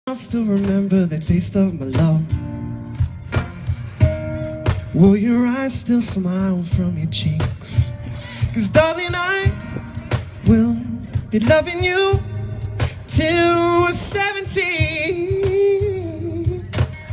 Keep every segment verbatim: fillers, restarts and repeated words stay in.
I still remember the taste of my love. Will your eyes still smile from your cheeks? 'Cause darling, I will be loving you till we're seventeen.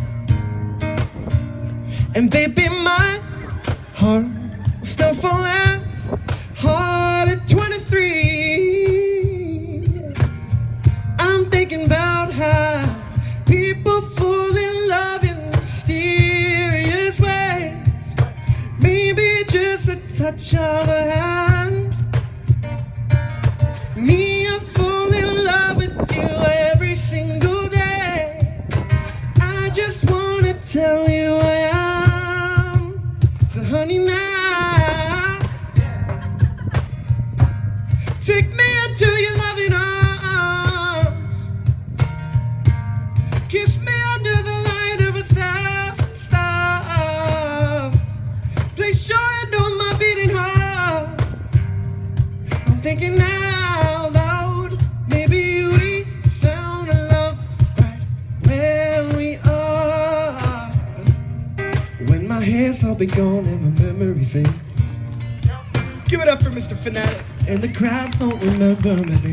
And baby, my heart still fall as hard at twenty-three. I'm thinking about how people fall in love in mysterious ways. Maybe just a touch of a hand. Me, I fall in love with you every single day. I just wanna tell you I am. So honey, now take me into your loving arms. Kiss me under the light of a thousand stars. Place your hand on my beating heart. I'm thinking out loud, maybe we found a love right where we are. When my hair's all be gone and my memory fades, give it up for Mister Phanatic. And the crowds don't remember me.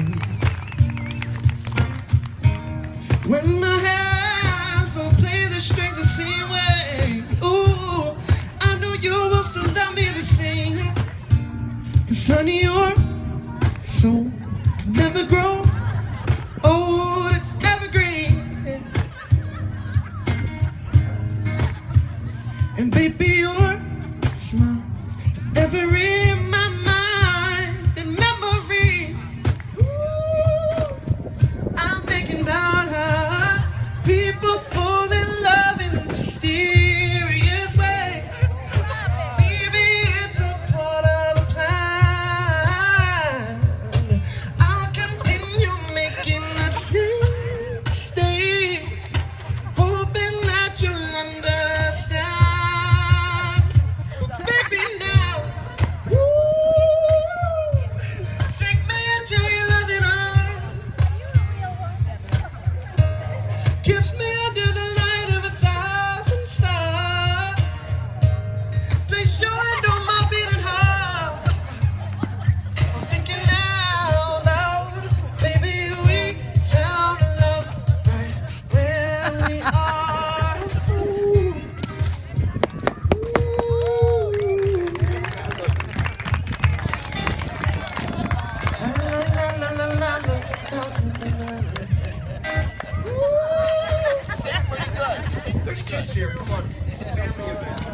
When my hands don't play the strings the same way, ooh, I know you will still love me the same. 'Cause honey, your soul can never grow old, it's evergreen. And baby, your smile forever in my mind and memory. Ooh, I'm thinking about how people fall in love in mysterious ways. Maybe it's a part of a plan. I'll continue making the same mistakes, hoping that you'll understand. But baby, now, woo, take me into your loving arms. Kiss me under the light of a thousand stars. Place your hand on my beating heart. I'm thinking out loud, baby, we found a love right where we are. Ooh. Ooh. La, la, la, la, la, la, la, la, la. There's kids here, come on. It's a family event.